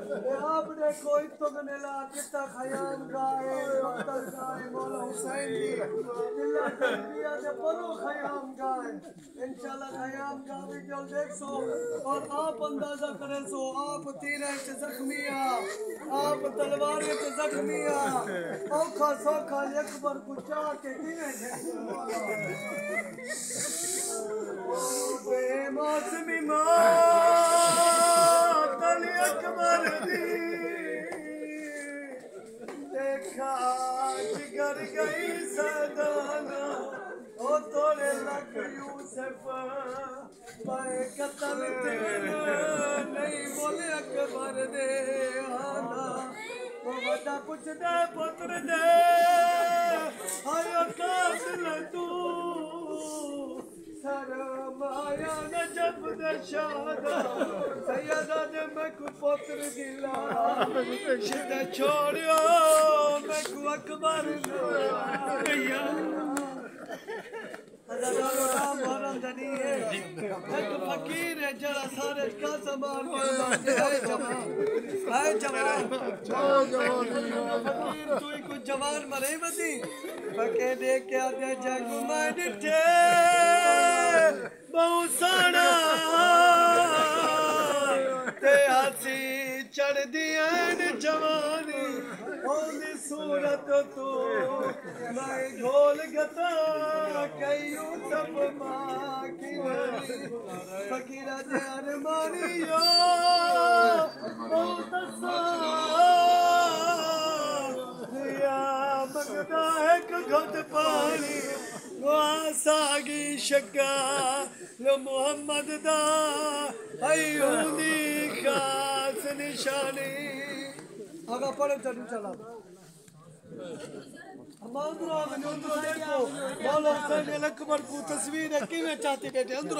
आपने कोई तो गनेला कितना खयाम गाए बख्तर गाए मौला हुसैन जी दिल्ला तलबिया से परो खयाम गाए इंशाल्लाह खयाम गा भी जल देख सो और आप अंदाजा करे सो आप तीर च जख्मिया आप तलवार च जख्मिया औखा सौखा अकबर को चाह के किने बेमौसमी मौत अली अकबर दी देखा जिगर गई सदाना ओ तोरे लग यूसुफ पाए कतल तेरा नहीं बोले अकबर दे आना वो बता कुछ दे पुत्र दे हाय कातिल तू सरमाया न जब दशादा सैयदा ने मैं को पुत्र दिला शिदा छोड़ियो मैं को अकबर नया नाम भरम धनी है एक फकीर है जरा सारे का संभाल के है जवान फकीर तू कुछ जवान मरे बदी फके दे के आते जग में डिठे बहु साना ते हसी चढ़ दी जवानी ओदी सूरत तू मैं ढोल गता कईयों सब माँ की फकीरा दे अरमानियो बहुत दिया मंगता है घुट पानी सागी शक्का लो मोहम्मद दा अयूनी खास निशानी आगा पढ़े चला अंदर देखो मौला हुसैन अकबर को तस्वीर है किवें चाहते बेटे अंदर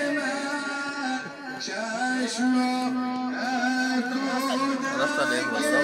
रास्ता देख